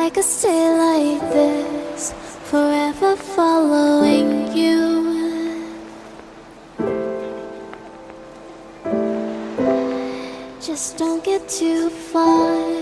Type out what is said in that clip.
I could stay like this, forever following you. Just don't get too far.